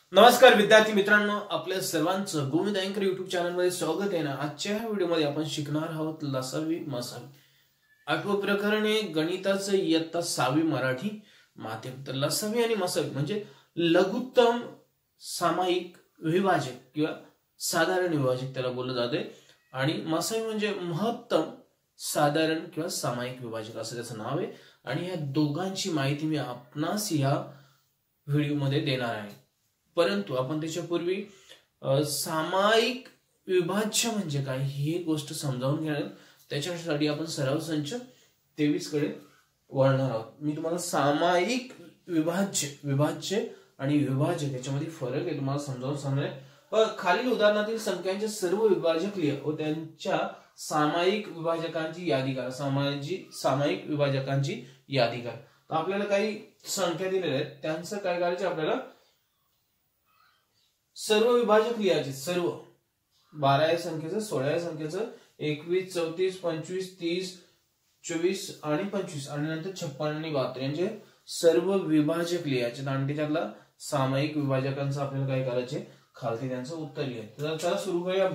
नमस्कार विद्यार्थी मित्रांनो, आपल्या सर्वांचं गोविंद अँकर युट्यूब चॅनलमध्ये स्वागत आहे ना। आजच्या व्हिडिओमध्ये आपण शिकणार आहोत लसावी मसावी 8वं प्रकरण आहे गणिताचं इयत्ता 6वी मराठी माध्यम। तर लसावी आणि मसावी म्हणजे लघुत्तम सामायिक विभाजक किंवा साधारण विभाजक त्याला बोललं जाते, आणि मसावी म्हणजे महत्तम साधारण किंवा सामायिक विभाजक असं त्याचं नाव आहे। आणि या दोघांची माहिती मी आपणास या व्हिडिओमध्ये देणार आहे। परंतु आपण त्याच्यापूर्वी सामायिक विभाज्य म्हणजे काय ही गोष्ट समजावून घेणार। त्याच्यासाठी आपण सराव संच 23 कडे वळणार आहोत। मी तुम्हाला सामायिक विभाज्य आणि विभाजक याच्यामध्ये फरक आहे तुम्हाला समजावून सांगणार आहे। खालील उदाहरणातील संख्यांचे सर्व विभाजक लिहा व त्यांच्या सामायिक विभाजकांची यादी करा। सामायिक विभाजकांची यादी करा। तर आपल्याला काही संख्या दिलेल्या आहेत, त्यांचं काय करायचं, आपल्याला सर्व विभाजक लिहायचे। सर्व 12 या संख्येचं, 16 या संख्येचं, 21, 34, 25, 30, 24 आणि 25 आणि नंतर 56 आणि 72 यांचे सर्व विभाजक लिहायचे आणि त्याच्यातला सामायिक विभाजकांचं आपल्याला काय करायचे, खालती त्यांचं उत्तर लिहायचं। तर चला सुरू करूया।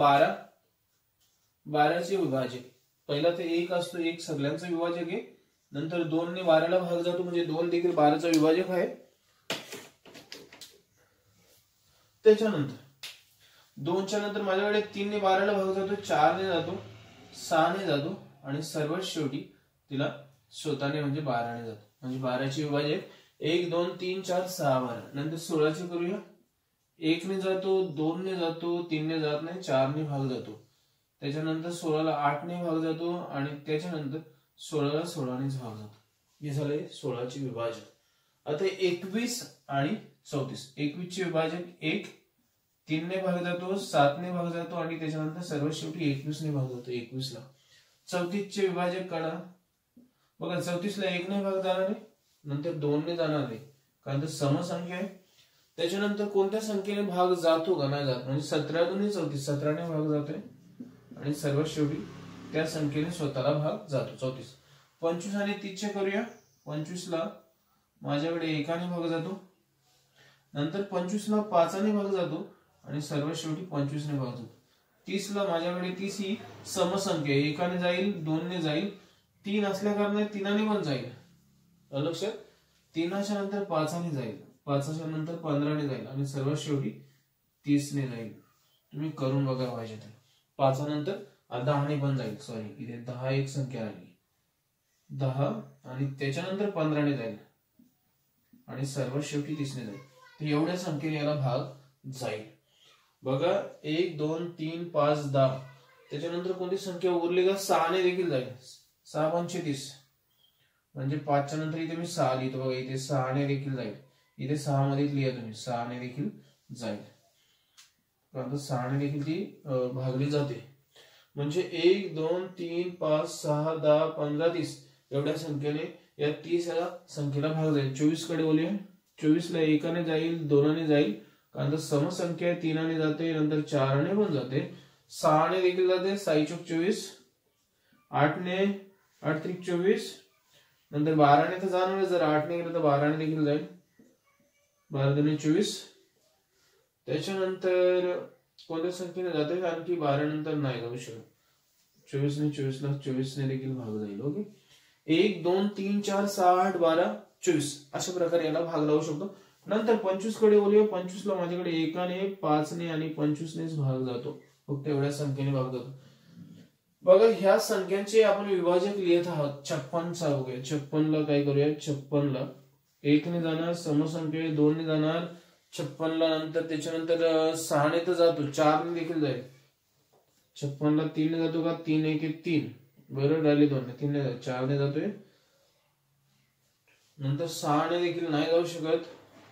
12 चे विभाजक, पहिला ते 1 असतो, 1 सगळ्यांचा विभाजक आहे। नंतर 2 ने 12 ला भाग जातो म्हणजे 2 देखील 12 चा विभाजक आहे। त्याच्यानंतर 2 च्या नंतर माझ्याकडे 3 ने 12 ला भाग जातो, 4 ने जातो, 6 ने जातो आणि सर्वात शेवटी तिला स्वतःने म्हणजे 12 ने जातो। म्हणजे 12 चे विभाजक 1 2 3 4 6 12। नंतर 16 चे करूया। 1 ने जातो, 2 ने जातो, 3 ने जात नाही, 4 ने भाग जातो। त्याच्यानंतर 16 ला 8 ने भाग जातो आणि त्याच्यानंतर 16 ला 16 ने भाग जातो। हे झाले 16 चे विभाजक। आता 21 आणि 34, 21 चे विभाजक 1, 3 ने भाग जातो, 7 ने भाग जातो आणि त्याच्यानंतर सर्वात शेवटी 21 ने भाग जातो। 21 ला 34 चे विभाजक काढा। बघा 34 ला 1 ने भाग जाणार आहे, नंतर 2 ने जाणार आहे, कारण तर समसंख्या आहे। त्याच्यानंतर कोणत्या संख्येने भाग जातो का नाही जात, म्हणजे 17 दुनी 34, 17 ने भाग जातोय आणि सर्वात शेवटी त्या संख्येने स्वतःला भाग जातो 34। 25 आणि 30 चे करूया। 25 ला माझ्याकडे 1 ने भाग जातो, नंतर 25 ला 5 ने भाग जातो आणि सर्वात शेवटी 25 ने भाग जातो। 30 ला माझ्याकडे 30 ही समसंख्या आहे, 1 ने जाईल, 2 ने जाईल, 3 असल्या कारणाने 3 ने पण जाईल। लक्षात, 3 च्या नंतर 5 ने जाईल, 5 च्या नंतर 15 ने जाईल आणि सर्वात शेवटी 30 ने जाईल। तुम्ही करून बघा पाहिजे तर 5 नंतर 10 ने पण जाईल, सॉरी इथे 10 एक संख्या आली, 10 आणि त्याच्यानंतर 15 ने जाईल आणि सर्वात शेवटी 30 ने जाईल। तर एवढ्या संख्येने याला भाग जाईल। बघा 1 2 3 5 10, त्याच्यानंतर कोणती संख्या उरली का, 6 ने देखील जाईल। 6 पंचे 30 म्हणजे 5 च्या नंतर इथे मी 6 लिहितो, बघा इथे 6 ने देखील जाईल, इथे 6 मध्ये लिहा तुम्ही, 6 ने देखील जाईल, कारण 6 ने देखील ती भागली जाते। म्हणजे 1 2 3 5 6 10 15 30 एवढ्या संख्येने या 30 या संख्येला भाग जाईल। 24 कडे बोलूया। 24 ला 1 ने जाईल, 2 ने जाईल, कारण तर समसंख्या आहे, 3 ने जाते, नंतर 4 ने पण जाते, 6 ने देखील जाते, 6 चौक 24, 8 ने 8 त्रिक 24, नंतर 12 ने तर जाणार आहे, जर 8 ने गेलं तर 12 ने देखील जाईल, 12 दुनी 24। त्याच्यानंतर कोणत्या संख्येने जाते, कारण की 12 नंतर नाही जाऊ शकत, 24 ने 24 ला 24 ने देखील भाग जाईल। ओके, 1 2 3 4 6 8 12 24 अशा प्रकारे याला भाग लावू शकतो। नंतर 25 कडे बोलूया। 25 ला माझ्याकडे 1 ने 5 ने आणि 25 नेच भाग जातो, फक्त एवढ्या संख्येने भाग जातो। बघा ह्या संख्यांचे आपण विभाजक लिहित आहोत। 56 चा बघूया। 56 ला काय करूया, 56 ला 1 ने जाणार, समसंख्या 2 ने जाणार, 56 ला नंतर त्याच्यानंतर 6 ने तर जातो, 4 ने देखील जाईल, 56 ला 3 ने जातो का, 3 1 3 बरोबर राहिले, 2 ने 3 ने जातो, 4 ने जातोय, नंतर 6 ने देखील नाही जाऊ शकत,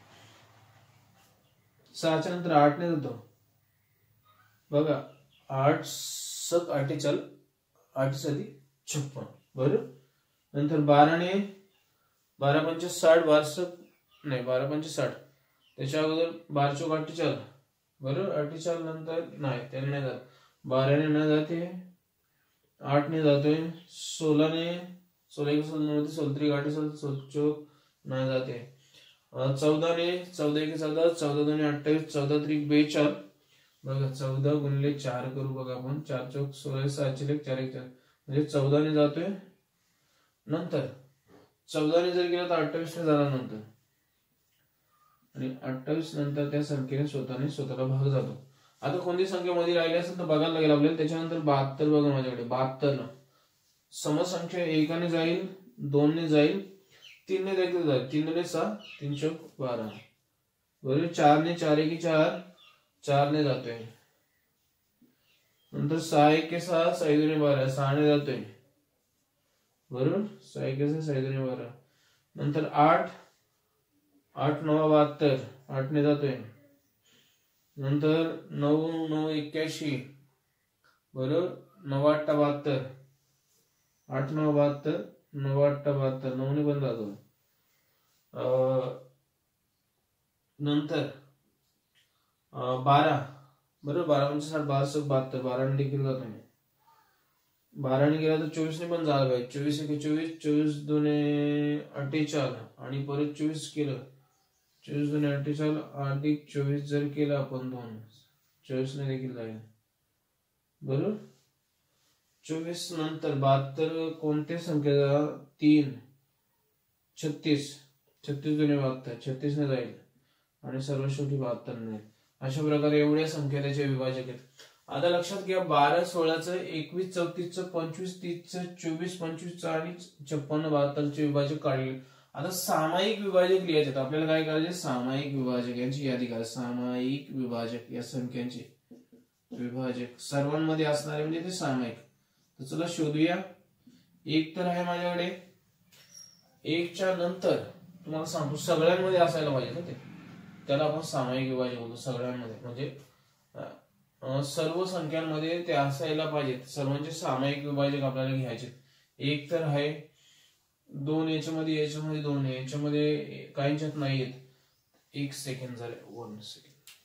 6 च्या नंतर 8 ने जातो, बघा 8 7 48, 8 7 56 बरोबर। नंतर 12 ने 12 पंचे 60, 12 नाही 12 पंचे 60, त्याच्या अगोदर 12 चौक 48 बरोबर, 48 नंतर नाही त्याने नाही जात, 12 ने नाही जाते, 8 ने जातोय, 16 ने 16 16 3 48 16 चौक नाही जाते, 14 ने 14 एके 14, 14 दोन्ही 28, 14 त्रिक 42. बघा 14 गुणिले 4 करू बघा आपण. 4 चौक 16, 7 चिलेक 4 1 4 म्हणजे 14 ने जातोय. नंतर 14 ने जर गेला तर 28 ने जाणार नंतर, आणि 28 नंतर त्या संख्येने स्वतःला भाग जातो. आता कोणती संख्या मध्ये राहिली असेल तर बघायला लागेल आपल्याला. त्याच्यानंतर 72 बघा माझ्याकडे. 72 समसंख्या 1 ने जाईल, 2 ने जाईल, 3 ने देखील जाईल. 3 ने 6, 3 चौक 12 बरोबर. 4 ने 4 एके 4, 4 ने जातोय. नंतर 6 एके 6, 6 दुने 12, 6 ने जातोय बरोबर. 6 एके 6, 6 दुने 12. नंतर 8 8 9 72, 8 ने जातोय. नंतर 9 9 81 बरोबर. 9 8 72, 8 9 72, 9 8 72, 9 ने पण जातोय. नंतर 12 बरोबर. 12 म्हणजे 12 72, 12 ने देखील जातोय. 12 ने गेला तर 24 ने पण झाला पाहिजे. 24 एके 24, 24 दुने 48 आणि परत 24 केलं. 24 दुने 48 अधिक 24 जर केलं आपण 2, 24 ने देखील जाईल बरोबर. 24 नंतर 72 कोणत्या संख्येचा 3, 36, 36 दुने 72, 36 ने जाईल आणि सर्व शेवटी 72 ने. अशा प्रकारे एवढ्या संख्या त्याचे विभाजक आहेत. आता लक्षात घ्या 12 16चं, 21 34चं, 25 30चं, 24 25चं आणि 56 72चे विभाजक काढले. आता सामायिक विभाजक लिहायचे. आपल्याला काय करायचे? सामायिक विभाजक यांची यादी करा. सामायिक विभाजक या संख्यांचे विभाजक सर्वांमध्ये असणारे म्हणजे ते सामायिक. तर चला शोधूया. 1 तर आहे माझ्याकडे. 1च्या नंतर तुम्हाला सांगतो सगळ्यांमध्ये असायला पाहिजे ना ते, त्याला आपण सामायिक विभाजक बोलतो. सगळ्यांमध्ये म्हणजे सर्व संख्यांमध्ये ते असायला पाहिजेत. सर्वांचे सामायिक विभाजक आपल्याला घ्यायचे. 1 तर आहे. 2 याच्यामध्ये 2 याच्यामध्ये काहींच्यात नाहीयेत. 1 सेकंड झाले. 1 सेकंड.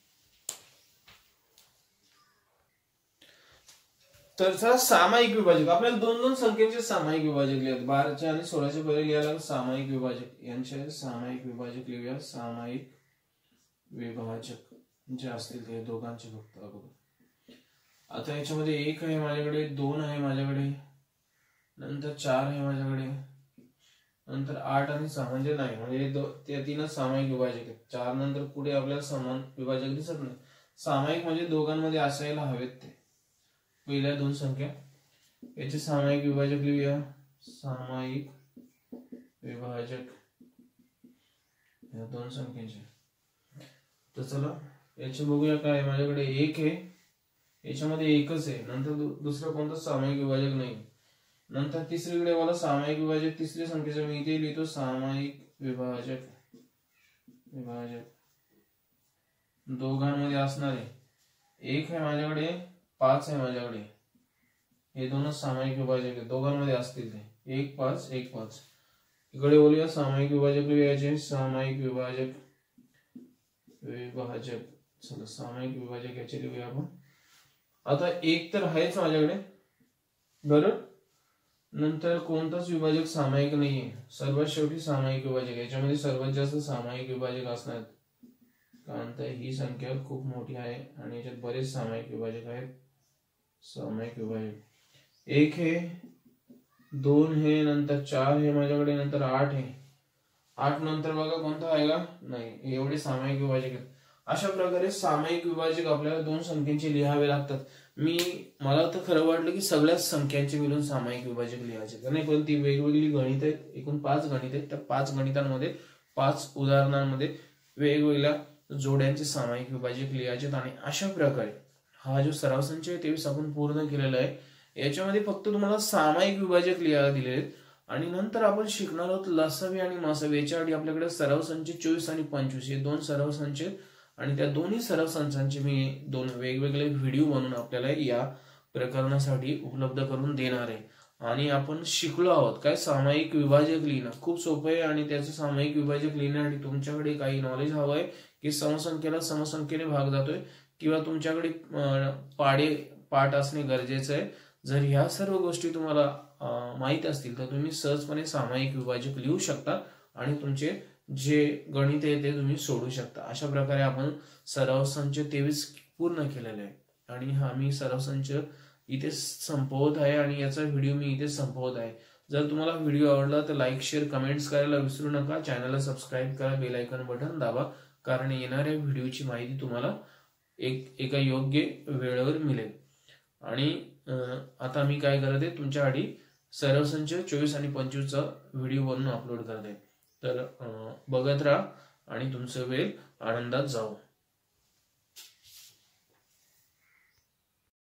तर चला सामायिक विभाजक आपल्याला 2 संख्येचे सामायिक विभाजक लिहायचे. 12च्या आणि 16च्या पहिले लिहायला सामायिक विभाजक यांचे सामायिक विभाजक लिहूया. सामायिक विभाजक जे असतील ते दोघांचे फक्त अगोदर. आता याच्यामध्ये 1 आहे माझ्याकडे, 2 आहे माझ्याकडे, नंतर 4 आहे माझ्याकडे, नंतर 8 आणि 6 म्हणजे नाही, म्हणजे त्या 3 सामायिक विभाजक आहेत. 4 नंतर पुढे आपल्याला समान विभाजक दिसत नाही. सामायिक म्हणजे दोघांमध्ये असायला हवेत ते पहिल्या 2 संख्या. याचे सामायिक विभाजक लिहूया. सामायिक विभाजक या 2 संख्येचे. तर चला याचे बघूया. काय माझ्याकडे 1 आहे, याच्यामध्ये 1च आहे. नंतर दुसरं कोणतं सामायिक विभाजक नाही. नंतर तिसरीकडे मला सामायिक विभाजक तिसरी संख्येचं मी इथे लिहितो. सामायिक विभाजक दोघांमध्ये असणारे 1 आहे माझ्याकडे, 5 आहे माझ्याकडे. हे 2 सामायिक विभाजक आहेत, दोघांमध्ये असतील ते. 1 5 1 5. इकडे बोलूया सामायिक विभाजक लिहायचे. सामायिक विभाजक चला सामायिक विभाजक याचे लिहूया आपण. आता 1 तर आहेच माझ्याकडे बरोबर. नंतर कोणताच विभाजक सामायिक नाहीये. सर्वात शेवटी सामायिक विभाजक. याच्यामध्ये सर्वात जास्त सामायिक विभाजक असणार, कारण तर ही संख्या खूप मोठी आहे आणि याच्यात बरेच सामायिक विभाजक आहेत. सामायिक विभाजक 1 हे, 2 हे, नंतर 4 हे माझ्याकडे, नंतर 8 हे. 8 नंतर बघा कोणता आहे का? नाही. एवढे सामायिक विभाजक आहेत. अशा प्रकारे सामायिक विभाजक आपल्याला 2 संख्यांचे लिहावे लागतात. मला तर खरं वाटलं की सगळ्याच संख्यांचे मिळून सामायिक विभाजक लिहायचे, कारण पण ती वेगवेगळी गणित आहेत. एकूण 5 गणित आहेत. त्या 5 गणितांमध्ये 5 उदाहरणांमध्ये वेगवेगळ्या जोड्यांचे सामायिक विभाजक लिहायचे. आणि अशा प्रकारे हा जो सराव संच आहे ते आपण पूर्ण केलेला आहे. याच्यामध्ये फक्त तुम्हाला सामायिक विभाजक लिहायला दिलेले आहेत. आणि नंतर आपण शिकणार आहोत लसावी आणि मासावी. याच्यासाठी आपल्याकडे सराव संच 24 आणि 25 हे 2 सराव संच आहेत. आणि त्या दोन्ही सराव संचांचे मी 2 वेगवेगळे व्हिडिओ बनवून आपल्याला या प्रकरणासाठी उपलब्ध करून देणार आहे. आणि आपण शिकलो आहोत काय सामायिक विभाजक लिहिणं खूप सोपं आहे. आणि त्याचं सामायिक विभाजक लिहिण्यासाठी तुमच्याकडे काही नॉलेज हवं आहे की समसंख्येला समसंख्येने भाग जातोय, किंवा तुमच्याकडे पाठ असणे गरजेचं आहे. जर ह्या सर्व गोष्टी तुम्हाला माहित असतील तर तुम्ही सहजपणे सामायिक विभाजक लिहू शकता आणि तुमचे जे गणित आहे ते तुम्ही सोडू शकता. अशा प्रकारे आपण सराव संच 23 पूर्ण केलेले आहे. आणि हा मी सराव संच इथे संपवत आहे आणि याचा व्हिडिओ मी इथे संपवत आहे. जर तुम्हाला व्हिडिओ आवडला तर लाईक, शेअर, कमेंट्स करायला विसरू नका. चॅनलला सबस्क्राईब करा, बेल आयकॉन बटन दाबा, कारण येणाऱ्या व्हिडिओची माहिती तुम्हाला एका योग्य वेळेवर मिळेल. आणि आता मी काय करत आहे, तुमच्यासाठी सराव संच 24 आणि 25चा व्हिडिओ बनवून अपलोड करत आहे. तर बघत राहा आणि तुमचा वेळ आनंदात जाऊ.